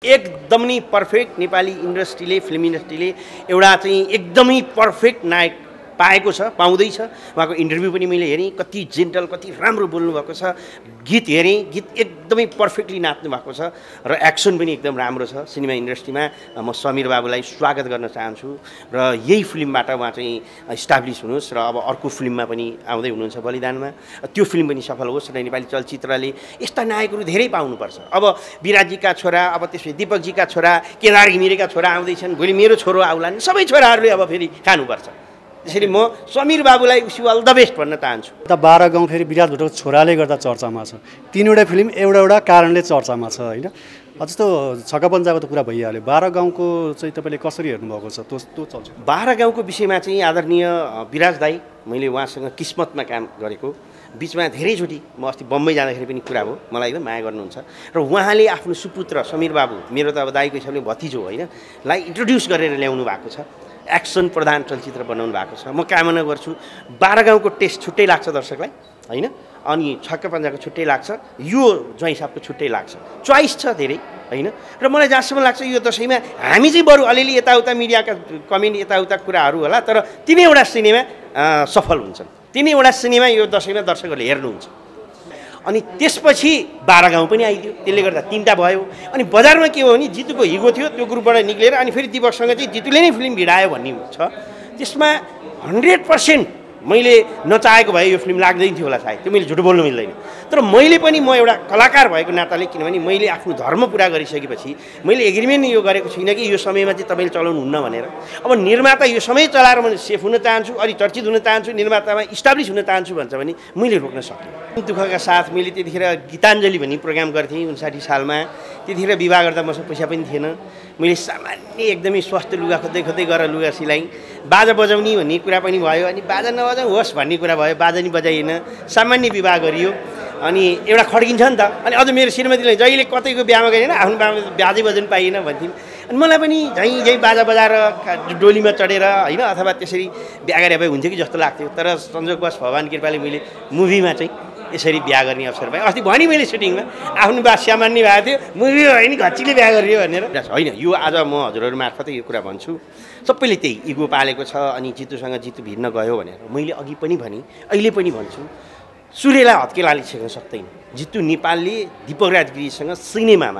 एकदमै पर्फेक्ट नेपाली इन्डस्ट्रीले फिल्म इन्डस्ट्रीले एउटा चाहिँ एकदमै पर्फेक्ट नायक पाएको छ, पाउँदैछ। उहाँको इन्टरभ्यू पनि मैले हेरेँ, कति जेन्टल, कति राम्रो बोल्नुभएको छ। गीत हेरेँ, गीत एकदमै पर्फेक्टली नाच्नु भएको छ र एक्सन पनि एकदम राम्रो छ। सिनेमा इन्डस्ट्रीमा म समीर बाबुलाई स्वागत गर्न चाहन्छु र यही फिल्मबाट उहाँ चाहिँ इस्टाब्लिस हुनुहोस् र अब अर्को फिल्ममा पनि आउँदै हुनुहुन्छ बलिदानमा, त्यो फिल्म पनि सफल होस् र नेपाली चलचित्रले यस्ता नायकहरू धेरै पाउनुपर्छ। अब विराजीका छोरा, अब त्यसपछि दिपकजीका छोरा, केदार घिमिरेका छोरा आउँदैछन्, भोलि मेरो छोरो आउलान्, सबै छोराहरूले अब फेरि खानुपर्छ। त्यसरी म समीर बाबुलाई विश अल द बेस्ट भन्न चाहन्छु। त 12 गाउँ फेरि विराज भट्टको छोराले गर्दा चर्चामा छ। तीनवटा फिल्म एउटा कारणले चर्चामा छ होइन। अझ त छक्का पन्जाको त कुरा भइहाल्यो। 12 गाउँको चाहिँ तपाईँले कसरी हेर्नुभएको छ त्यो चल्छ? 12 गाउँको विषयमा चाहिँ आदरणीय विराज दाई, मैले उहाँसँग किस्मतमा काम गरेको, बिचमा धेरैचोटि म अस्ति बम्बई जाँदाखेरि पनि कुरा भयो, मलाई एकदम माया गर्नुहुन्छ र उहाँले आफ्नो सुपुत्र समीर बाबु, मेरो त अब दाईको हिसाबले भतिजो होइन, लाई इन्ट्रोड्युस गरेर ल्याउनु भएको छ। एक्सन प्रधान चलचित्र बनाउनु भएको छ। म कामना गर्छु 12 गाउँको टेस्ट छुट्टै लाग्छ दर्शकलाई होइन, अनि छक्का पन्जाको छुट्टै लाग्छ, यो ज्वाइँ साहबको छुट्टै लाग्छ। चोइस छ धेरै होइन, र मलाई जहाँसम्म लाग्छ यो दसैँमा हामी चाहिँ बरु अलिअलि यताउता मिडियाका कमेन्ट यताउता कुराहरू होला, तर 3वटा सिनेमा सफल हुन्छन्। 3वटा सिनेमा यो दसैँमा दर्शकहरूले हेर्नुहुन्छ। अनि त्यसपछि 12 गाउँ पनि आइदियो, त्यसले गर्दा 3टा भयो। अनि बजारमा के हो भने जितुको हिगो थियो, त्यो ग्रुपबाट निक्लेर अनि फेरि दिपकसँग चाहिँ जितुले नै फिल्म भिडायो भन्ने छ। त्यसमा 100% मैले नचाहेको भए यो फिल्म लाग्दैन थियो होला सायद, त्यो मैले झुट बोल्नु मिल्दैन। तर मैले पनि म एउटा कलाकार भएको नाताले, किनभने मैले आफ्नो धर्म पुरा गरिसकेपछि मैले एग्रिमेन्ट यो गरेको छुइनँ कि यो समयमा चाहिँ तपाईँले चलाउनु हुन्न भनेर। अब निर्माता यो समय चलाएर मैले सेफ हुन चाहन्छु, अलि चर्चित हुन चाहन्छु, निर्मातामा इस्टाब्लिस हुन चाहन्छु भन्छ भने मैले रोक्न सकिनँ। दुःखका साथ मैले त्यतिखेर गीताञ्जली भन्ने प्रोग्राम गर्थेँ 59 सालमा। त्यतिखेर विवाह गर्दा मसँग पैसा पनि थिएन। मैले सामान्य एकदमै स्वस्थ लुगा खोज्दै गरेर लुगा सिलाएँ। बाजा बजाउने भन्ने कुरा पनि भयो, अनि बाजा नबजाउँ होस् भन्ने कुरा भयो, बाजा नि बजाइएन, सामान्य विवाह गरियो। अनि एउटा खड्किन्छ नि त, अनि अझ मेरो श्रीमतीले जहिले कतैको बिहामा गएन आफ्नो बाजै बजाउनु पाइएन भन्थिन्। अनि मलाई पनि झैँ बाजा बजाएर डोलीमा चढेर होइन अथवा त्यसरी बिहा गरे भए हुन्थ्यो कि जस्तो लाग्थ्यो। तर संजोगवश भगवान् कृपाले मैले मुभीमा चाहिँ यसरी बिहा गर्ने अवसर पाएँ। अस्ति भने मैले सुटिङमा आफ्नो बा सामान्य भएको थियो, मुभी होइन घच्चीले बिहा गरियो भनेर होइन। यो आज म हजुरहरू मार्फत यो कुरा भन्छु, सबैले त्यही इगो पालेको छ। अनि जितुसँग जितु भिड्न गयो भनेर मैले अघि पनि भने, अहिले पनि भन्छु, सूर्यलाई हत्केलाले छेक्न सक्दैन। जितु नेपालले दिपकराज गिरीसँग सिनेमामा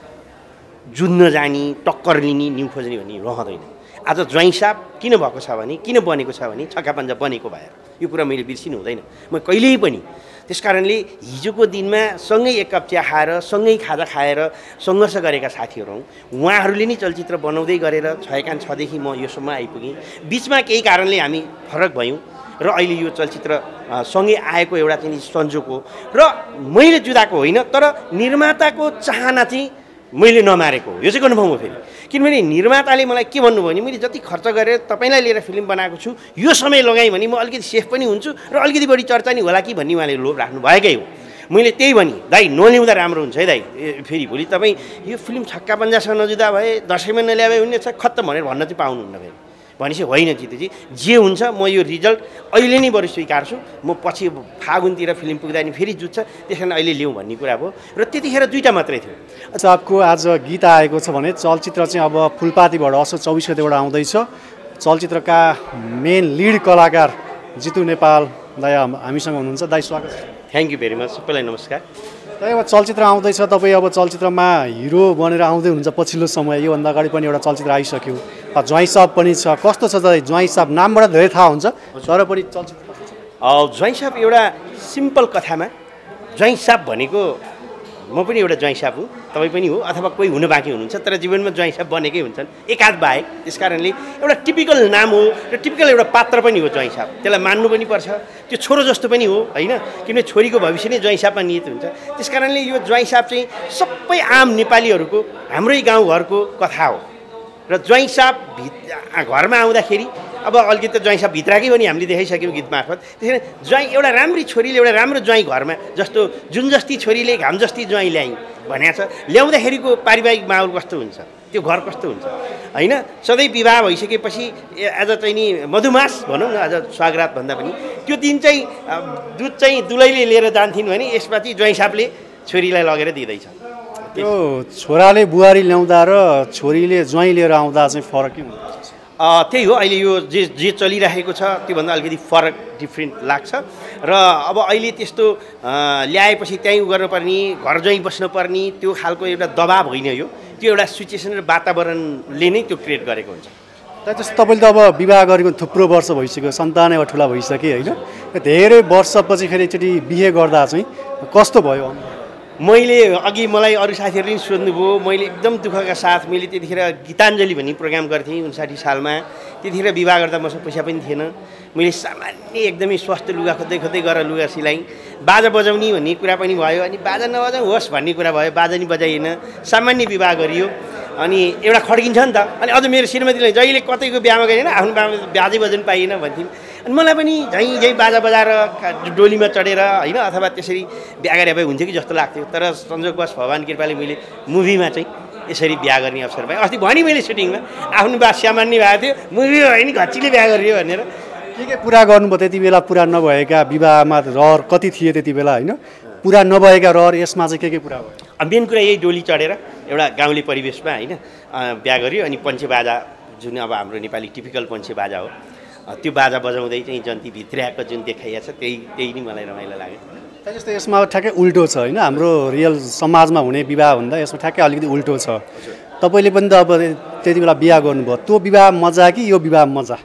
जुझ्न जाने, टक्कर लिने, न्यु खोज्ने भन्ने रहँदैन। आज ज्वाइँ साहब किन भएको छ भने, किन बनेको छ भने छक्का पन्जा बनेको भएर। यो कुरा मैले बिर्सिनु हुँदैन म कहिल्यै पनि। त्यस कारणले हिजोको दिनमा सँगै एक कप चिया खाएर, सँगै खाजा खाएर सङ्घर्ष गरेका साथीहरू हौँ। उहाँहरूले नै चलचित्र बनाउँदै गरेर 6 देखि म योसम्म आइपुगेँ। बिचमा केही कारणले हामी फरक भयौँ र अहिले यो चलचित्र सँगै आएको एउटा चाहिँ संजोग हो। र मैले जुदाएको होइन, तर निर्माताको चाहना चाहिँ मैले नमारेको हो। यो चाहिँ कन्फर्म हो फेरि। किनभने निर्माताले मलाई के भन्नुभयो भने, मैले जति खर्च गरेर तपाईँलाई लिएर फिल्म बनाएको छु, यो समय लगाएँ भने म अलिकति सेफ पनि हुन्छु र अलिकति बढी चर्चा नि होला कि भन्ने उहाँले लोभ राख्नु भएकै हो। मैले त्यही भने दाइ नल्याउँदा राम्रो हुन्छ है दाइ, फेरि भोलि तपाईँ यो फिल्म छक्का पन्जासँग नजुदा भए, दसैँमा नल्याए हुने छ खत्तम भनेर भन्न चाहिँ पाउनुहुन्न फेरि। भनेपछि होइन जितुजी, जे हुन्छ म यो रिजल्ट अहिले नै बरु स्वीकार्छु। म पछि फागुनतिर फिल्म पुग्दा नि फेरि जुत्छ, त्यस कारण अहिले ल्याउँ भन्ने कुरा भयो। र त्यतिखेर 2टा मात्रै थियो। अच्छा, आपको आज गीत आएको छ भने चलचित्र चाहिँ अब फुलपातीबाट असोज 24 गतेबाट आउँदैछ। चलचित्रका मेन लिड कलाकार जितु नेपाल दाइ हामीसँग हुनुहुन्छ। दाइ स्वागत छ। थ्याङ्क यू भेरी मच, सबैलाई नमस्कार। दाइ अब चलचित्र आउँदैछ, तपाईँ अब चलचित्रमा हिरो बनेर आउँदै हुनुहुन्छ पछिल्लो समय। योभन्दा अगाडि पनि एउटा चलचित्र आइसक्यो, ज्वाइँ साहब पनि छ। कस्तो छ दाइ? ज्वाइँ साहब नामबाट धेरै थाहा हुन्छ, तर पनि चलचित्र ज्वाइँ साहब एउटा सिम्पल कथामा, ज्वाइँ साहब भनेको म पनि एउटा ज्वाइँ साहब हुँ, तपाईँ पनि हो, अथवा कोही हुन बाँकी हुनुहुन्छ, तर जीवनमा ज्वाइँ साहब बनेकै हुन्छन् एकाध बाहेक। त्यस कारणले एउटा टिपिकल नाम हो र टिपिकल एउटा पात्र पनि हो ज्वाइँ साहब। त्यसलाई मान्नु पनि पर्छ, त्यो छोरो जस्तो पनि हो होइन, किनभने छोरीको भविष्य नै ज्वाइँ साहबमा निहित हुन्छ। त्यस कारणले यो ज्वाइँ साहब चाहिँ सबै आम नेपालीहरूको, हाम्रै गाउँघरको कथा हो। र ज्वाइँ साहब घरमा आउँदाखेरि अब अलिकति ज्वाइँ साहब भित्रकै पनि हामीले देखाइसक्यौँ गीत मार्फत। त्यसरी ज्वाइँ एउटा राम्री छोरीले एउटा राम्रो ज्वाइँ घरमा, जस्तो जुन जस्ती छोरीले घाम जस्ती ज्वाइँ ल्याइन् भनेको छ, ल्याउँदाखेरिको पारिवारिक माहौल कस्तो हुन्छ, त्यो घर कस्तो हुन्छ होइन। सधैँ विवाह भइसकेपछि आज चाहिँ नि मधुमास भनौँ न, आज स्वागरात भन्दा पनि त्यो दिन चाहिँ दुध चाहिँ दुलैले लिएर जान्थिन् भने यसपछि ज्वाइँ साहबले छोरीलाई लगेर दिँदैछ। त्यो छोराले बुहारी ल्याउँदा र छोरीले ज्वाइँ लिएर आउँदा चाहिँ फरक के हुन्छ? त्यही हो, अहिले यो जे चलिरहेको छ त्योभन्दा अलिकति फरक डिफ्रेन्ट लाग्छ र अब अहिले त्यस्तो ल्याएपछि त्यहीँ गर्नुपर्ने, घर ज्वाइँ बस्नुपर्ने त्यो खालको एउटा दबाब होइन यो, त्यो एउटा सिचुएसन र वातावरणले नै त्यो क्रिएट गरेको हुन्छ। जस्तो तपाईँले त अब विवाह गरेको थुप्रो वर्ष भइसक्यो, सन्तान अब ठुला भइसके होइन, धेरै वर्षपछि फेरि एकचोटि बिहे गर्दा चाहिँ कस्तो भयो? मैले अघि मलाई अरू साथीहरूले पनि सोध्नुभयो, मैले एकदम दुःखका साथ मैले त्यतिखेर गीताञ्जली भन्ने प्रोग्राम गर्थेँ 59 सालमा। त्यतिखेर विवाह गर्दा मसँग पैसा पनि थिएन, मैले सामान्य एकदमै स्वस्थ लुगा खोज्दै खोज्दै गरेर लुगा सिलाएँ। बाजा बजाउने भन्ने कुरा पनि भयो, अनि बाजा नबजाउँ होस् भन्ने कुरा भयो, बाजा नि बजाइएन, सामान्य विवाह गरियो। अनि एउटा खड्किन्छ नि त, अनि अझ मेरो श्रीमतीले जहिले कतैको बिहामा गएन आफ्नो बाबा बाजे बजाउनु पाइएन भन्थिन्। अनि मलाई पनि झैँ बाजा बजाएर डोलीमा चढेर होइन अथवा त्यसरी बिहा गरे भए हुन्थ्यो कि जस्तो लाग्थ्यो। तर संजोगवश भगवान् कृपाले मैले मुभीमा चाहिँ यसरी बिहा गर्ने अवसर पाएँ। अस्ति भने मैले सुटिङमा आफ्नो बा सामान्य भएको थियो, मुभी होइन घच्चीले बिहा गरियो भनेर। के पुरा गर्नुभयो त्यति बेला? पुरा नभएका विवाहमा रहर कति थिए त्यति बेला होइन? पुरा नभएका रहर यसमा चाहिँ के पुरा भयो? मेन कुरा यही डोली चढेर एउटा गाउँले परिवेशमा होइन बिहा गरियो। अनि पञ्चे बाजा जुन अब हाम्रो नेपाली टिपिकल पञ्चे बाजा हो, त्यो बाजा बजाउँदै चाहिँ जन्ती भित्र्याएको जुन देखाइएको छ त्यही नै मलाई रमाइलो लाग्यो। जस्तो यसमा ठ्याक्कै उल्टो छ होइन, हाम्रो रियल समाजमा हुने विवाह भन्दा यसमा ठ्याक्कै अलिकति उल्टो छ। तपाईँले पनि त अब त्यति बेला बिहा गर्नुभयो, त्यो विवाह मजा कि यो विवाह मजा?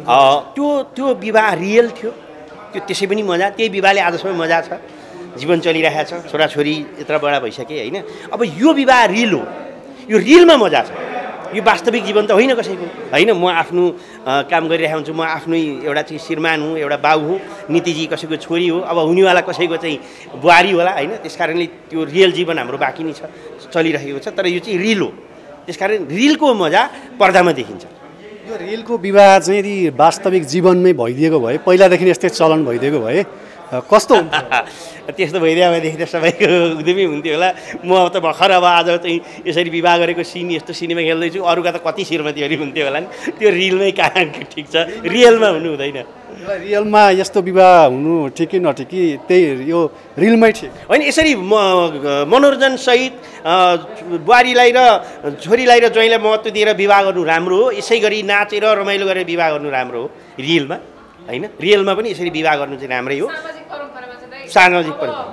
त्यो विवाह रियल थियो, त्यो त्यसै पनि मजा। त्यही विवाहले आजसम्म मजा छ, जीवन चलिरहेको छ, छोराछोरी यत्र बडा भइसके होइन। अब यो विवाह रियल हो, यो रियलमा मजा छ। यो वास्तविक जीवन त होइन कसैको होइन। म आफ्नो काम गरिरहेको हुन्छु, म आफ्नै एउटा चाहिँ श्रीमान हुँ, एउटा बाउ हुँ, नीतिजी कसैको छोरी हो, अब हुनेवाला कसैको चाहिँ बुहारी होला होइन। त्यस कारणले त्यो रियल जीवन हाम्रो बाँकी नै छ, चलिरहेको छ। तर यो चाहिँ रियल हो, त्यस कारण रियलको मजा पर्दामा देखिन्छ। यो रियलको विवाह चाहिँ यदि वास्तविक जीवनमै भइदिएको भए, पहिलादेखि यस्तै चलन भइदिएको भए कस्तो हुन्थ्यो? त्यस्तो भइदियो भनेदेखि त सबैको उद्यमी हुन्थ्यो होला। म त भर्खर अब आज चाहिँ यसरी विवाह गरेको सिन यस्तो सिनेमा खेल्दैछु, अरूका त कति श्रीमतीहरू हुन्थ्यो होला नि। त्यो रियलमै कहाँ ठिक छ, रियलमा हुनु हुँदैन। रियलमा यस्तो विवाह हुनु ठिक कि नठिक कि त्यही यो रियलमै ठिक होइन। यसरी मनोरञ्जनसहित बुहारीलाई र छोरीलाई र ज्वाइँलाई महत्त्व दिएर विवाह गर्नु राम्रो हो। यसै गरी नाचेर रमाइलो गरेर विवाह गर्नु राम्रो हो रियलमा होइन। रियलमा पनि यसरी विवाह गर्नु चाहिँ राम्रै हो। सामाजिक परम्परा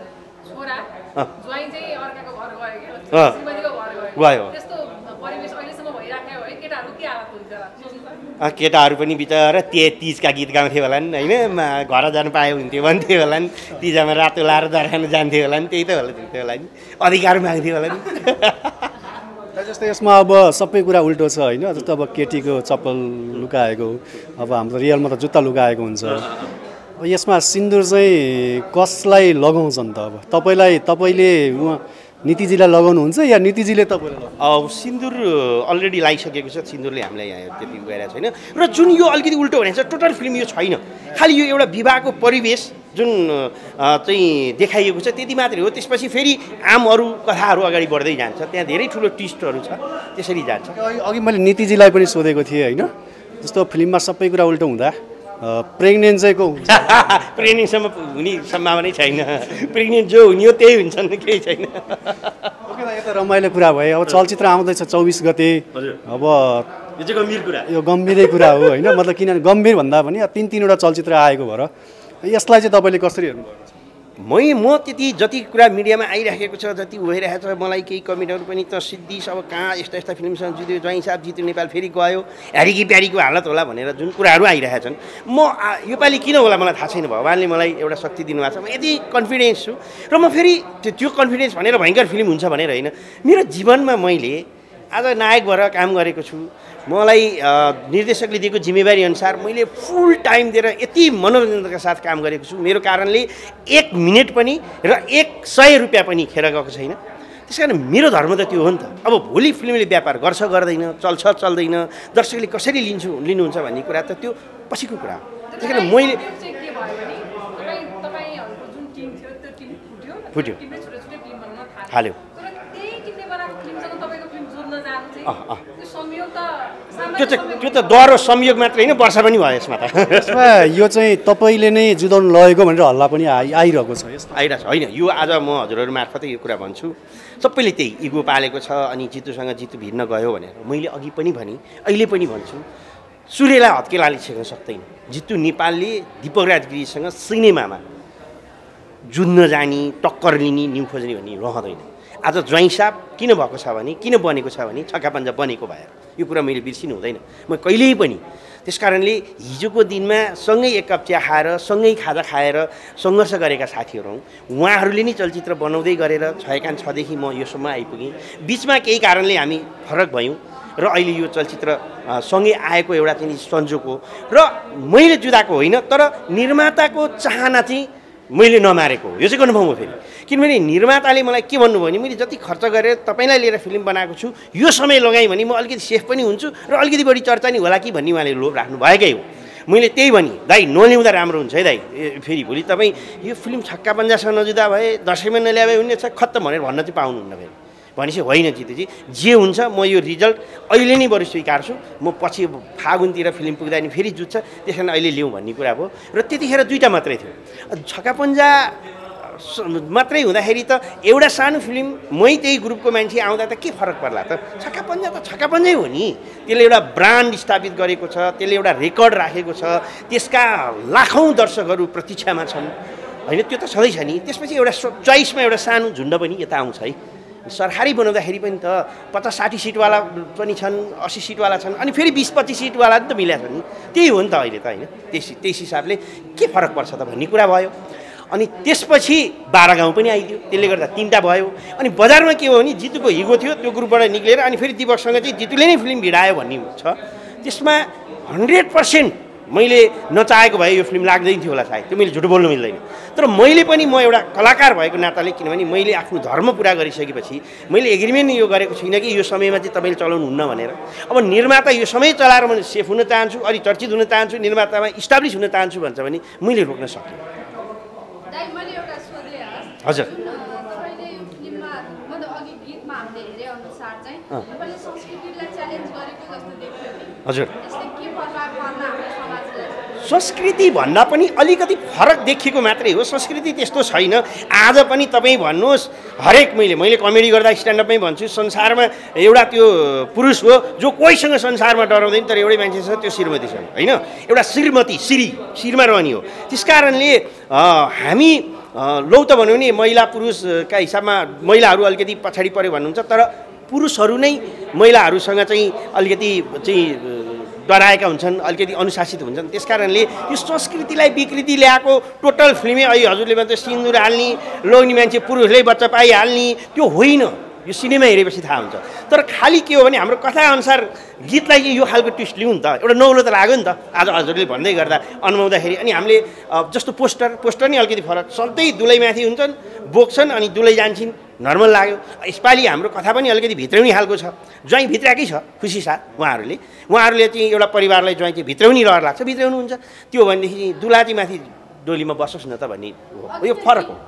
गयो, केटाहरू पनि बिचरा तिजका गीत गाउँथे होला नि होइन। घर जानु पाए हुन्थ्यो भन्थ्यो होला नि, तिजामा रातो लाएर दर्खान जान्थ्यो होला नि, त्यही त होला त्यो होला नि, अधिकार माग्थ्यो होला नि। जस्तै यसमा अब सबै कुरा उल्टो छ होइन। जस्तो अब केटीको चप्पल लुकाएको, अब हाम्रो रियलमा त जुत्ता लुकाएको हुन्छ। यसमा सिन्दुर चाहिँ कसलाई लगाउँछन् त? अब तपाईँले नीतिजीलाई लगाउनुहुन्छ या नीतिजीले तपाईँलाई? सिन्दुर अलरेडी लगाइसकेको छ, सिन्दुरले हामीलाई यहाँ त्यति गइरहेको छैन। र जुन यो अलिकति उल्टो भनेको छ, टोटल फिल्म यो छैन, खालि यो एउटा विवाहको परिवेश जुन चाहिँ देखाइएको छ त्यति मात्रै हो। त्यसपछि फेरि आम अरू कथाहरू अगाडि बढ्दै जान्छ, त्यहाँ धेरै ठुलो ट्विस्टहरू छ, त्यसरी जान्छ। अघि मैले नीतिजीलाई पनि सोधेको थिएँ होइन, जस्तो फिल्ममा सबै कुरा उल्टो हुँदा प्रेग्नेन्ट चाहिँ को हुन्छ? प्रेग्नेन्टसम्म हुने सम्भावनै छैन, प्रेग्नेन्ट जो हुने हो त्यही हुन्छ नि, केही छैन। ओके त, यो त रमाइलो कुरा भयो। अब चलचित्र आउँदैछ 24 गते। अब यो चाहिँ गम्भीर कुरा, यो गम्भीरै कुरा हो होइन। मतलब किनभने गम्भीर भन्दा पनि 3-3वटा चलचित्र आएको भएर यसलाई चाहिँ तपाईँले कसरी हेर्नुभएको छ? म त्यति जति कुरा मिडियामा आइराखेको छ, जति भइरहेको छ, मलाई केही कमेन्टहरू पनि त सिद्धिस अब कहाँ यस्ता फिल्मसँग जित्यो, ज्वाइँ साहब जित्यो, नेपाल फेरि गयो, ह्यारीकी प्यारीको हालत होला भनेर जुन कुराहरू आइरहेका छन्, म योपालि किन होला मलाई थाहा छैन। भगवान्ले मलाई एउटा शक्ति दिनुभएको छ, म यति कन्फिडेन्स छु। र म फेरि त्यो कन्फिडेन्स भनेर भयङ्कर फिल्म हुन्छ भनेर होइन, मेरो जीवनमा मैले आज नायक भएर काम गरेको छु। मलाई निर्देशकले दिएको जिम्मेवारी अनुसार मैले फुल टाइम दिएर यति मनोरञ्जनका साथ काम गरेको छु। मेरो कारणले 1 मिनट पनि र 100 रुपियाँ पनि खेर गएको छैन। त्यस कारण मेरो धर्म त त्यो हो नि त। अब भोलि फिल्मले व्यापार गर्छ गर्दैन, चल्छ चल्दैन, दर्शकले कसरी लिनुहुन्छ भन्ने कुरा त त्यो पछिको कुरा हो। त्यस कारण मैले फुट्यो हाल्यो। त्यो त डर र संयोग मात्रै होइन, वर्षा पनि भयो यसमा त। यसमा यो चाहिँ तपाईँले नै जुदाउनु लगेको भनेर हल्ला पनि आइरहेको छ यसमा। आइरहेको छ होइन, यो आज म हजुरहरू मार्फतै यो कुरा भन्छु। सबैले त्यही इगो पालेको छ अनि जितुसँग जितु भिड्न गयो भनेर मैले अघि पनि भने, अहिले पनि भन्छु, सूर्यलाई हत्केलाले छेक्न सक्दैन। जितु नेपालले दीपक राजगिरीसँग सिनेमामा जुझ्न जाने, टक्कर लिने, न्यु खोज्ने भन्ने रहँदैन। आज ज्वाइँ साहब किन भएको छ भने, किन बनेको छ भने छक्का पन्जा बनेको भएर। यो कुरा मैले बिर्सिनु हुँदैन म कहिल्यै पनि। त्यस कारणले हिजोको दिनमा सँगै एक कप चिया खाएर, सँगै खाजा खाएर सङ्घर्ष गरेका साथीहरू हौँ। उहाँहरूले नै चलचित्र बनाउँदै गरेर छयकान छदेखि म योसम्म आइपुगेँ। बिचमा केही कारणले हामी फरक भयौँ र अहिले यो चलचित्र सँगै आएको एउटा चाहिँ संजोग हो र मैले जुदाएको होइन, तर निर्माताको चाहना चाहिँ मैले नमारेको हो। यो चाहिँ कन्फर्म हो फेरि, किनभने निर्माताले मलाई के भन्नुभयो भने मैले जति खर्च गरेर तपाईँलाई लिएर फिल्म बनाएको छु यो समय लगाएँ भने म अलिकति सेफ पनि हुन्छु र अलिकति बढी चर्चा नि होला कि भन्ने उहाँले लोभ राख्नु भएकै हो। मैले त्यही भने दाइ नल्याउँदा राम्रो हुन्छ है दाइ, फेरि भोलि तपाईँ यो फिल्म छक्का पन्जासँग नजुदा भए, दसैँमा नल्याए हुने छ खत्तम भनेर भन्न चाहिँ पाउनुहुन्न फेरि। भनेपछि होइन जितुजी, जे हुन्छ म यो रिजल्ट अहिले नै बरु स्वीकार्छु। म पछि फागुनतिर फिल्म पुग्दा नि फेरि जुत्छ, त्यस कारण अहिले ल्याउँ भन्ने कुरा भयो। र त्यतिखेर दुईवटा मात्रै थियो, छक्का पन्जा मात्रै हुँदाखेरि त एउटा सानो फिल्म मै त्यही ग्रुपको मान्छे आउँदा त के फरक पर्ला त। छक्का पन्जा त छक्का पन्जै हो नि, त्यसले एउटा ब्रान्ड स्थापित गरेको छ, त्यसले एउटा रेकर्ड राखेको छ, त्यसका लाखौँ दर्शकहरू प्रतीक्षामा छन् होइन, त्यो त छँदैछ नि। त्यसपछि एउटा चोइसमा एउटा सानो झुन्ड पनि यता आउँछ है। सरकारी बनाउँदाखेरि पनि त 50-60 सिटवाला पनि छन्, 80 सिटवाला छन्, अनि फेरि 20-25 सिटवाला पनि त मिलेको छ नि। त्यही हो नि त अहिले त होइन। त्यस हिसाबले के फरक पर्छ त भन्ने कुरा भयो। अनि त्यसपछि 12 गाउँ पनि आइदियो, त्यसले गर्दा 3टा भयो। अनि बजारमा के हो भने जितुको हिगो थियो, त्यो ग्रुपबाट निक्लेर अनि फेरि दिपकसँग चाहिँ जितुले नै फिल्म भिडायो भन्ने छ। त्यसमा 100% मैले नचाहेको भए यो फिल्म लाग्दैन थियो होला सायद, त्यो मैले झुटो बोल्नु मिल्दैन। तर मैले पनि म एउटा कलाकार भएको नाताले, किनभने मैले आफ्नो धर्म पुरा गरिसकेपछि मैले एग्रिमेन्ट यो गरेको छुइनँ कि यो समयमा चाहिँ तपाईँले चलाउनुहुन्न भनेर। अब निर्माता यो समय चलाएर म सेफ हुन चाहन्छु, अलि चर्चित हुन चाहन्छु, निर्मातामा इस्टाब्लिस हुन चाहन्छु भन्छ भने मैले रोक्न सकेँ। हजुर हजुर संस्कृति भन्दा पनि अलिकति फरक देखिएको मात्रै हो। संस्कृति त्यस्तो छैन। आज पनि तपाईँ भन्नुहोस्, हरेक मैले कमेडी गर्दा स्ट्यान्डअपमै भन्छु, संसारमा एउटा त्यो पुरुष हो जो कोहीसँग संसारमा डराउँदैन, तर एउटै मान्छे छ त्यो श्रीमतीसँग होइन, एउटा श्रीमती शिरमा रहने हो। त्यस कारणले हामी लौ त भन्यो भने महिला पुरुषका हिसाबमा महिलाहरू अलिकति पछाडि पऱ्यो भन्नुहुन्छ, तर पुरुषहरू नै महिलाहरूसँग चाहिँ अलिकति चाहिँ डराएका हुन्छन्, अलिकति अनुशासित हुन्छन्। त्यस कारणले यो संस्कृतिलाई विकृति ल्याएको टोटल फिल्मै अहिले हजुरले भन्छ सिन्दुर हाल्ने, लोग्ने मान्छे पुरुषले बच्चा पाइहाल्ने, त्यो होइन। यो सिनेमा हेरेपछि थाहा हुन्छ। तर खालि के हो भने हाम्रो कथाअनुसार गीतलाई चाहिँ यो खालको ट्विस्ट लिउँ नि त, एउटा नौलो त लाग्यो नि त आज हजुरले भन्दै गर्दा अनुहाउँदाखेरि। अनि हामीले जस्तो पोस्टर नै अलिकति फरक, सधैँ दुलैमाथि हुन्छन्, बोक्छन् अनि दुलै जान्छन्, नर्मल लाग्यो। यसपालि हाम्रो कथा पनि अलिकति भित्राउने खालको छ, ज्वाइँ भित्राएकै छ खुसी साथ। उहाँहरूले चाहिँ एउटा परिवारलाई ज्वाइँ चाहिँ भित्राउने रहर लाग्छ, भित्राउनुहुन्छ। त्यो भनेदेखि दुला चाहिँ माथि डोलीमा बसोस् न त भन्ने हो, यो फरक हो।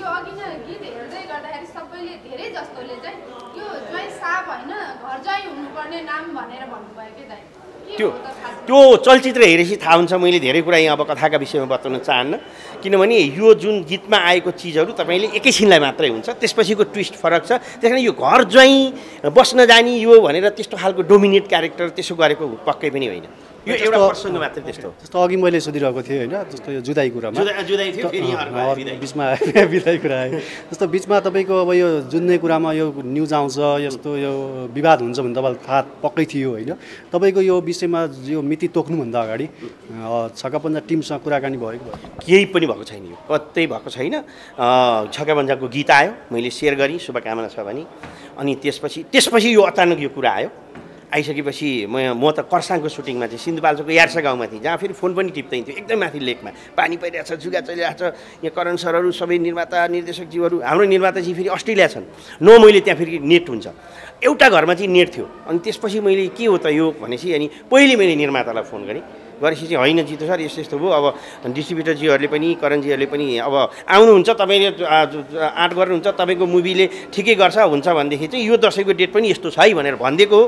त्यो चलचित्र हेरेपछि थाहा हुन्छ। मैले धेरै कुरा यहाँ अब कथाका विषयमा बताउन चाहन्न, किनभने यो जुन गीतमा आएको चिजहरू तपाईँले एकैछिनलाई मात्रै हुन्छ, त्यसपछिको ट्विस्ट फरक छ। त्यस कारण यो घर ज्वाइँ बस्न जाने यो भनेर त्यस्तो खालको डोमिनेट क्यारेक्टर त्यसो गरेको पक्कै पनि होइन। यो एउटा प्रसङ्ग मात्रै त्यस्तो। जस्तो अघि मैले सोधिरहेको थिएँ होइन, जस्तो यो जुदाई कुरामा बिचमा बिदाई कुरा आयो, जस्तो बिचमा तपाईँको अब यो जुन्ने कुरामा यो न्युज आउँछ, यस्तो यो विवाद हुन्छ भने तपाईँलाई थाहा पक्कै थियो होइन। तपाईँको यो विषयमा यो मिति तोक्नुभन्दा अगाडि छक्का पन्जा टिमसँग कुराकानी भएको भयो? केही पनि भएको छैन, यो कतै भएको छैन। छक्का पन्जाको गीत आयो, मैले सेयर गरेँ, शुभकामना छ भने। अनि त्यसपछि यो अचानक यो कुरा आयो। आइसकेपछि म त कर्साङको सुटिङमा चाहिँ सिन्धुपाल्चोकको यार्सा गाउँमा थिएँ, जहाँ फेरि फोन पनि टिप्दै थियो, एकदम माथि लेकमा पानी परिरहेछ, जुगा चलिरहेछ। यहाँ करण सरहरू सबै निर्माता निर्देशकजीहरू, हाम्रो निर्माताजी फेरि अस्ट्रेलिया छन्, मैले त्यहाँ फेरि नेट हुन्छ, एउटा घरमा चाहिँ नेट थियो। अनि त्यसपछि मैले के हो त यो भनेपछि अनि पहिले मैले निर्मातालाई फोन गरेँ, गरेपछि चाहिँ होइन जितु सर यस्तो भयो, अब डिस्ट्रिब्युटरजीहरूले पनि करणजीहरूले पनि अब आउनुहुन्छ, तपाईँले आँट गर्नुहुन्छ, तपाईँको मुभीले ठिकै हुन्छ भनेदेखि चाहिँ यो दसैँको डेट पनि यस्तो छ है भनेर भनिदिएको हो।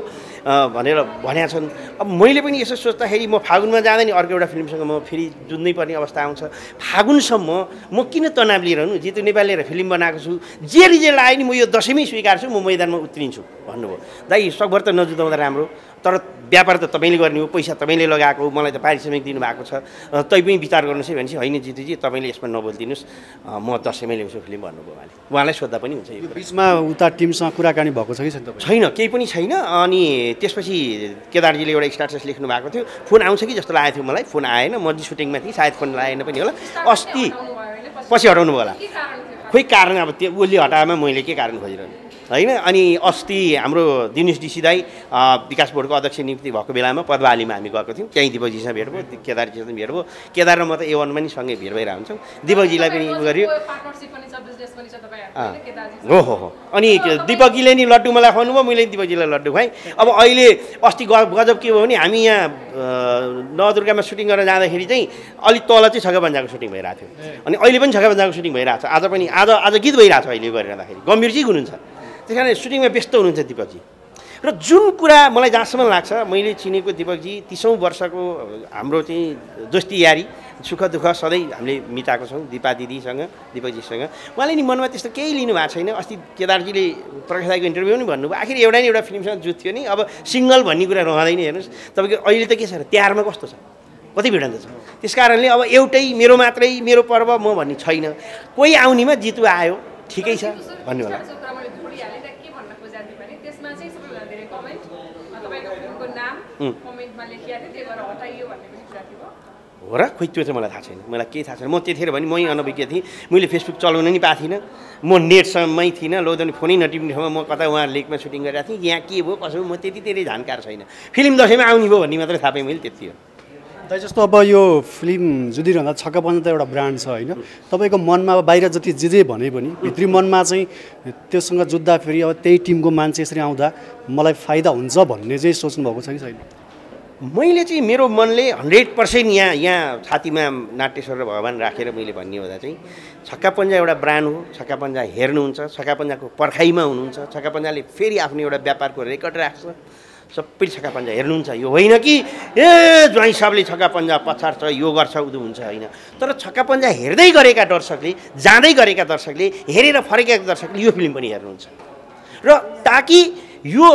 भनेर भनेका छन्। अब मैले पनि यसो सोच्दाखेरि म फागुनमा जाँदा नि अर्को एउटा फिल्मसँग म फेरि जुझ्नै पर्ने अवस्था आउँछ। फागुनसम्म म किन तनाव लिइरहनु, जितु नेपाल लिएर फिल्म बनाएको छु, जे रिजल्ट आयो नि म यो दसैँमै स्वीकार्छु, म मैदानमा उत्रिन्छु भन्नुभयो। दाइ सकभर त नजुताउँदा राम्रो, तर व्यापार त तपाईँले गर्ने हो, पैसा तपाईँले लगाएको हो, मलाई त पारिश्रमिक दिनुभएको छ, तै पनि विचार गर्नुहोस् है भनेपछि होइन जितुजी तपाईँले यसमा नबोलिदिनुहोस्, म दसैँमै ल्याउँछु फिल्म भन्नुभयो। उहाँलाई सोद्धा पनि हुन्छ। यो बिचमा उता टिमसँग कुराकानी भएको छ कि छैन तपाईँ? छैन, केही पनि छैन। अनि त्यसपछि केदारजीले एउटा स्ट्याटस लेख्नु भएको थियो, फोन आउँछ कि जस्तो लागेको थियो मलाई, फोन आएन, म सुटिङमा थिएँ, सायद फोन लागेन पनि होला। अस्ति पछि हटाउनु भयो होला, खोइ कारण अब त्यो उसले हटाएमा मैले के कारण खोजिरहनु होइन। अनि अस्ति हाम्रो दिनेश डिसी दाई विकास बोर्डको अध्यक्ष नियुक्ति भएको बेलामा पदवालीमा हामी गएको थियौँ, त्यहीँ दिपकजीसँग भेट भयो, केदारजीसँग भेट भयो। केदार र म त A1मा नि सँगै भेट भइरहेको हुन्छौँ। दिपकजीलाई पनि गर्यो हो। अनि दिपकजीले नि लड्डु मलाई खुवाउनु भयो, मैले दिपकजीलाई लड्डु खुवाएँ। अब अहिले अस्ति गजब के भयो भने हामी यहाँ नवदुर्गामा सुटिङ गरेर जाँदाखेरि चाहिँ अलिक तल चाहिँ छक्का पन्जाको सुटिङ भइरहेको थियो, अनि अहिले पनि छक्का पन्जाको सुटिङ भइरहेको छ। आज पनि आज गीत भइरहेको छ अहिले गरिरहँदाखेरि, गम्भीरजी हुनुहुन्छ। त्यस कारण सुटिङमा व्यस्त हुनुहुन्छ दिपकजी। र जुन कुरा मलाई जहाँसम्म लाग्छ, मैले चिनेको दिपकजी 30औं वर्षको हाम्रो चाहिँ दोस्ती यारी सुख दुःख सधैँ हामीले मिताएको छौँ दिपा दिदीसँग, दिपकजीसँग। उहाँले नि मनमा त्यस्तो केही लिनु भएको छैन। अस्ति केदारजीले प्रकाश दाइको इन्टरभ्यू पनि भन्नुभयो, आखिर एउटा नि एउटा फिल्मसँग जुत्थ्यो नि, अब सिङ्गल भन्ने कुरा रहँदैन। हेर्नुहोस् तपाईँको अहिले त के छ, तिहारमा कस्तो छ, कति भिडन्त छ। त्यस कारणले अब एउटै मेरो मात्रै मेरो पर्व म भन्ने छैन। कोही आउनेमा जितु आयो ठिकै छ भन्नु होला। हो र, खोइ त्यो चाहिँ मलाई थाहा छैन, मलाई केही थाहा छैन। म त्यतिखेर भने मै अनभिज्ञ थिएँ, मैले फेसबुक चलाउन नि पाएको थिइनँ, म नेटसँगमै थिइनँ। लोदनी फोनै नटिप्ने ठाउँमा म कता उहाँ लेकमा सुटिङ गरिरहेको थिएँ, यहाँ के भयो कसो, म त्यति धेरै जानकार छैन। फिल्म दसैँमा आउने भयो भन्ने मात्रै थाहा पाएँ मैले, त्यति हो। दाइ जस्तो अब यो फिल्म जुदिरहँदा छक्का पन्जा त एउटा ब्रान्ड छ होइन, तपाईँको मनमा अब बाहिर जति जे भने पनि भित्री मनमा चाहिँ त्योसँग जुत्दाखेरि अब त्यही टिमको मान्छे यसरी आउँदा मलाई फाइदा हुन्छ भन्ने चाहिँ सोच्नुभएको छ कि छैन? मैले चाहिँ मेरो मनले 100% यहाँ छातीमा नाट्यश्वर र भगवान् राखेर मैले भन्ने हुँदा चाहिँ छक्का पन्जा एउटा ब्रान्ड हो। छक्का पन्जा हेर्नुहुन्छ, छक्का पन्जाको पर्खाइमा हुनुहुन्छ, छक्का पन्जाले फेरि आफ्नो एउटा व्यापारको रेकर्ड राख्छ, सबै छक्का पन्जा हेर्नुहुन्छ। यो होइन कि ज्वाइँ साहबले छक्का पन्जा पछाड्छ, यो गर्छ उदो हुन्छ, होइन। तर छक्का पन्जा हेर्दै गरेका दर्शकले, जाँदै गरेका दर्शकले, हेरेर फर्केका दर्शकले यो फिल्म पनि हेर्नुहुन्छ। र ताकि यो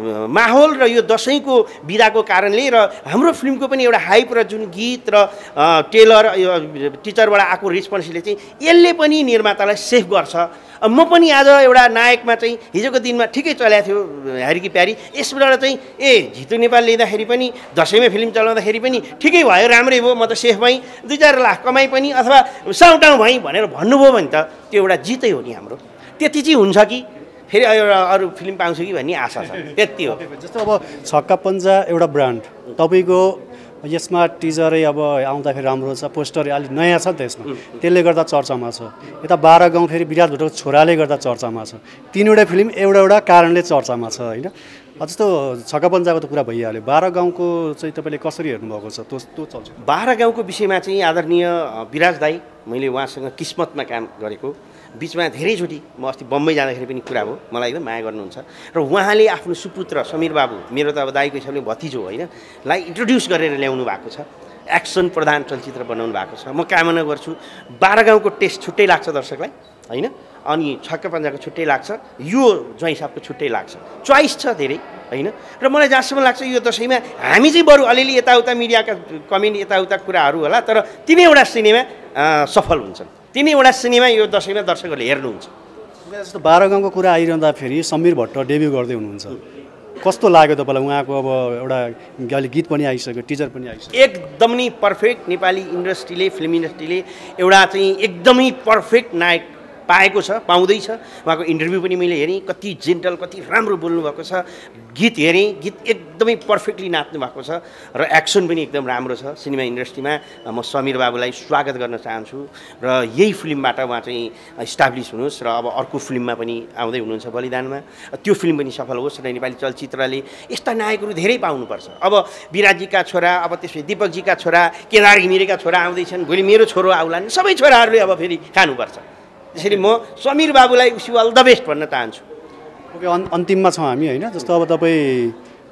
माहौल र यो दसैँको बिदाको कारणले र हाम्रो फिल्मको पनि एउटा हाइप र जुन गीत र टेलर टिचरबाट आएको रेस्पोन्सले चाहिँ यसले पनि निर्मातालाई सेफ गर्छ। म पनि आज एउटा नायकमा चाहिँ हिजोको दिनमा ठिकै चलेको थियो ह्यारी की प्यारी, यसबाट चाहिँ जितु नेपाल लिँदाखेरि पनि दसैँमा फिल्म चलाउँदाखेरि पनि ठिकै भयो, राम्रै भयो, म त सेफ भएँ, 2-4 लाख कमाइ पनि अथवा साउटाउँ भएँ भनेर भन्नुभयो भने त त्यो एउटा जितै हो नि हाम्रो। त्यति चाहिँ हुन्छ कि फेरि अरू फिल्म पाउँछु कि भन्ने आशा छ, त्यति हो। जस्तो अब छक्का पन्जा एउटा ब्रान्ड, तपाईँको यसमा टिजरै अब आउँदाखेरि राम्रो छ, पोस्टर अलिक नयाँ छ नि त यसमा, त्यसले गर्दा चर्चामा छ। यता 12 गाउँ फेरि विराट भट्टको छोराले गर्दा चर्चामा छ। 3वटा फिल्म एउटा कारणले चर्चामा छ होइन। जस्तो छक्का पन्जाको त कुरा भइहाल्यो, 12 गाउँको चाहिँ तपाईँले कसरी हेर्नुभएको छ त्यो चल्छ? 12 गाउँको विषयमा चाहिँ आदरणीय विराज दाई, मैले उहाँसँग किस्मतमा काम गरेको, बिचमा धेरैचोटि म अस्ति बम्बई जाँदाखेरि पनि कुरा भयो, मलाई एकदम माया गर्नुहुन्छ। र उहाँले आफ्नो सुपुत्र समीर बाबु, मेरो त अब दाइको हिसाबले भतिजो होइन, लाई इन्ट्रोड्युस गरेर ल्याउनु भएको छ, एक्सन प्रधान चलचित्र बनाउनु भएको छ। म कामना गर्छु 12 गाउँको टेस्ट छुट्टै लाग्छ दर्शकलाई होइन, अनि छक्का पन्जाको छुट्टै लाग्छ, यो ज्वाइँ साहबको छुट्टै लाग्छ, चोइस छ धेरै होइन। र मलाई जहाँसम्म लाग्छ यो दसैँमा हामी चाहिँ बरु अलिअलि यताउता मिडियाका कमेन्ट यताउता कुराहरू होला, तर 3वटा सिनेमा सफल हुन्छन्, 3वटा सिनेमा यो दसैँमा दर्शकहरूले हेर्नुहुन्छ। जस्तो 12 गाउँको कुरा आइरहँदाखेरि समीर भट्ट डेब्यू गर्दै हुनुहुन्छ, कस्तो लाग्यो तपाईँलाई? उहाँको अब एउटा अहिले गीत पनि आइसक्यो, टिजर पनि आइसक्यो, एकदमै पर्फेक्ट नेपाली इन्डस्ट्रीले, फिल्म इन्डस्ट्रीले एउटा चाहिँ एकदमै पर्फेक्ट नायक पाएको छ, पाउँदैछ। उहाँको इन्टरभ्यू पनि मैले हेरेँ, कति जेन्टल, कति राम्रो बोल्नुभएको छ। गीत हेरेँ, गीत एकदमै पर्फेक्टली नाच्नु भएको छ र एक्सन पनि एकदम राम्रो छ। सिनेमा इन्डस्ट्रीमा म समीर बाबुलाई स्वागत गर्न चाहन्छु र यही फिल्मबाट उहाँ चाहिँ इस्टाब्लिस हुनुहोस् र अब अर्को फिल्ममा पनि आउँदै हुनुहुन्छ बलिदानमा, त्यो फिल्म पनि सफल होस् र नेपाली चलचित्रले यस्ता नायकहरू धेरै पाउनुपर्छ। अब विराजीका छोरा, अब त्यसपछि दिपकजीका छोरा, केदार घिमिरेका छोरा आउँदैछन्, भोलि मेरो छोरो आउलान्, सबै छोराहरूले अब फेरि खानुपर्छ। त्यसरी म समीर बाबुलाई विश अल द बेस्ट भन्न चाहन्छु। ओके, अन्तिममा छौँ हामी होइन। जस्तो अब तपाईँ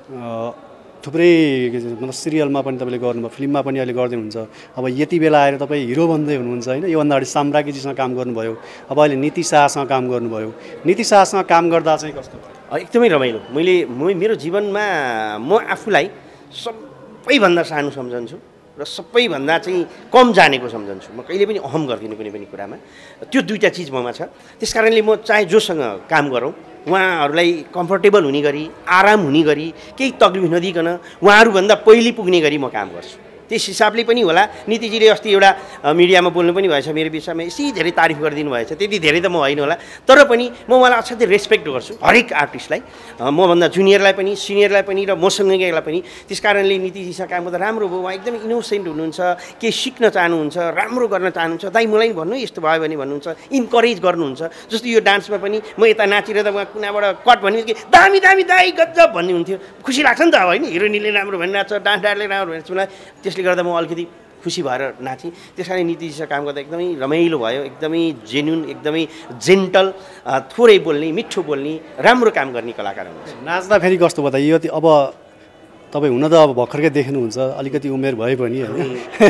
थुप्रै मतलब सिरियलमा पनि तपाईँले गर्नुभयो, फिल्ममा पनि अहिले गर्दै हुनुहुन्छ। अब यति बेला आएर तपाईँ हिरो बन्दै हुनुहुन्छ होइन। योभन्दा अगाडि साम्राज्ञीजीसँग काम गर्नुभयो, अब अहिले नीति शाहसँग काम गर्नुभयो। नीति शाहसँग काम गर्दा चाहिँ कस्तो? एकदमै रमाइलो। मेरो जीवनमा म आफूलाई सबैभन्दा सानो सम्झन्छु र सबैभन्दा चाहिँ कम जानेको सम्झन्छु। म कहिले पनि अहम गर्दिनँ कुनै पनि कुरामा। त्यो दुईवटा चिज ममा छ। त्यस कारणले म चाहे जोसँग काम गरौँ उहाँहरूलाई कम्फर्टेबल हुने गरी, आराम हुने गरी, केही तकलिफ नदिकन उहाँहरूभन्दा पहिले पुग्ने गरी म काम गर्छु। त्यस हिसाबले पनि होला नीतिजीले अस्ति एउटा मिडियामा बोल्नु पनि भएछ मेरो विषयमा, यसै धेरै तारिफ गरिदिनु भएछ। त्यति धेरै त म होइन होला, तर पनि म उहाँलाई असाध्यै रेस्पेक्ट गर्छु हरेक आर्टिस्टलाई, मभन्दा जुनियरलाई पनि, सिनियरलाई पनि र मसँगैलाई पनि। त्यस कारणले नीतिजीसँग काम गर्दा राम्रो भयो। उहाँ एकदमै इनोसेन्ट हुनुहुन्छ, केही सिक्न चाहनुहुन्छ, राम्रो गर्न चाहनुहुन्छ। दाइ मलाई भन्नु यस्तो भयो भने भन्नुहुन्छ, इन्करेज गर्नुहुन्छ। जस्तो यो डान्समा पनि म यता नाचिरहँदा उहाँ कुनाबाट कट भन्ने कि दामी दामी दाइ गजब भन्ने हुन्थ्यो। खुसी लाग्छ नि त अब होइन, हिरोइनले राम्रो भनिरहेको छ, डान्सरले राम्रो भनिरहेको छ। मलाई त्यसले गर्दा म अलिकति खुसी भएर नाचेँ। त्यस कारण नीतिजीसँग काम गर्दा एकदमै रमाइलो भयो, एकदमै जेन्युन, एकदमै जेन्टल, थोरै बोल्ने, मिठो बोल्ने, राम्रो काम गर्ने कलाकार हुनुहुन्छ। नाच्दाखेरि कस्तो भयो त? यो अब तपाईँ हुन त अब भर्खरकै देख्नुहुन्छ, अलिकति उमेर भए पनि होइन,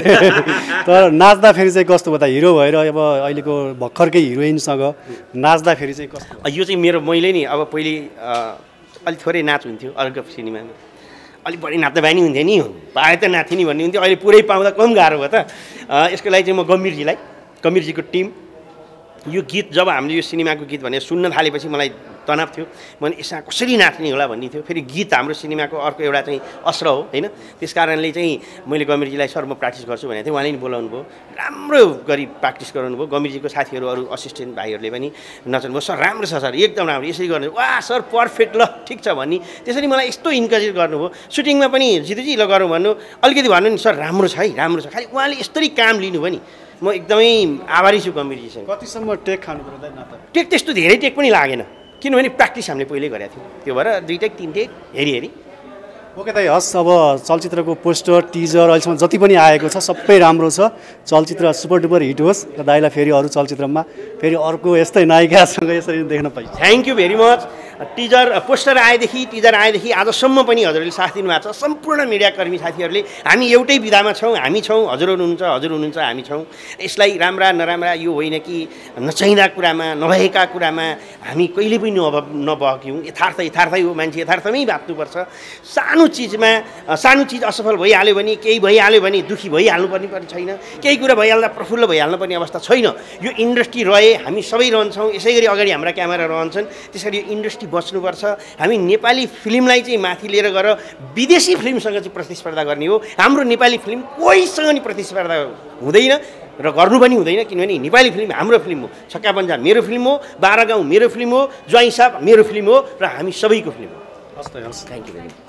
तर नाच्दाखेरि चाहिँ कस्तो भयो त? हिरो भएर अब अहिलेको भर्खरकै हिरोइनसँग नाच्दाखेरि चाहिँ कस्तो? यो चाहिँ मैले नि अब पहिले अलिक थोरै नाच हुन्थ्यो अर्को सिनेमामा, अलिक बढी नाच्दा बानी हुन्थ्यो नि, पाए त नाच्थेँ नि भन्ने हुन्थ्यो। अहिले पुरै पाउँदा कम गाह्रो भयो त। यसको लागि चाहिँ म गम्भीरजीको टिम, यो गीत जब हामीले यो सिनेमाको गीत भनेर सुन्न थालेपछि मलाई तनाव थियो। मैले यसमा कसरी नाच्ने होला भन्ने थियो। फेरि गीत हाम्रो सिनेमाको अर्को एउटा चाहिँ अस्त्र हो होइन। त्यस कारणले चाहिँ मैले गम्भीरजीलाई सर म प्र्याक्टिस गर्छु भनेको थिएँ। उहाँले नि बोलाउनु भयो, राम्रो गरी प्र्याक्टिस गराउनु भयो। गम्भीरजीको साथीहरू अरू असिस्टेन्ट भाइहरूले पनि नचल्नु भयो, सर राम्रो छ सर, एकदम राम्रो, यसरी गर्नु, वाह सर पर्फेक्ट, ल ठिक छ भन्ने। त्यसरी मलाई यस्तो इन्करेज गर्नुभयो। सुटिङमा पनि जितुजी ल गरौँ भन्नु, अलिकति भन्नु नि सर राम्रो छ है, राम्रो छ। खालि उहाँले यस्तरी काम लिनु भयो नि, म एकदमै आभारी छु गम्भीरजीसँग। कतिसम्म टेक खानु पर्दैन त? टेक त्यस्तो धेरै टेक पनि लागेन, किनभने प्र्याक्टिस हामीले पहिले गरेका थियौँ। त्यो भएर 2 टेक 3 टेक हेरी। ओके दाइ, हस्। अब चलचित्रको पोस्टर, टिजर अहिलेसम्म जति पनि आएको छ सबै राम्रो छ। चलचित्र सुपर डुपर हिट होस् र दाइलाई फेरि अरू चलचित्रमा फेरि अर्को यस्तै नायिकासँग यसरी देख्न पाइन्छ। Thank you very much. Poster आएदेखि आजसम्म पनि हजुरहरूले साथ दिनुभएको छ। सम्पूर्ण मिडियाकर्मी साथीहरूले हामी एउटै विधामा छौँ, हामी छौँ, हजुर हुनुहुन्छ, हामी छौँ। यसलाई राम्रा नराम्रा यो होइन कि नचाहिँदा कुरामा, नभएका कुरामा हामी कहिले पनि नबहक्यौँ। यथार्थै हो, मान्छे यथार्थमै बाँच्नुपर्छ। सानो चिज असफल भइहाल्यो भने, केही भइहाल्यो भने दुःखी भइहाल्नु पर्ने छैन, केही कुरा भइहाल्दा प्रफुल्ल भइहाल्नु पर्ने अवस्था छैन। यो इन्डस्ट्री रहे, हामी सबै रहन्छौँ, यसै गरी अगाडि हाम्रा क्यामेरा रहन्छन्। त्यसरी यो इन्डस्ट्री बच्नुपर्छ। हामी नेपाली फिल्मलाई चाहिँ माथि लिएर गएर विदेशी फिल्मसँग चाहिँ प्रतिस्पर्धा गर्ने हो। हाम्रो नेपाली फिल्म कोहीसँग नि प्रतिस्पर्धा हुँदैन र गर्नु पनि हुँदैन, किनभने नेपाली फिल्म हाम्रो फिल्म हो। छक्का पञ्जाब मेरो फिल्म हो, 12 गाउँ मेरो फिल्म हो, ज्वाइँ साहब मेरो फिल्म हो र हामी सबैको फिल्म हो। हस् त, हस्। Thank you very much.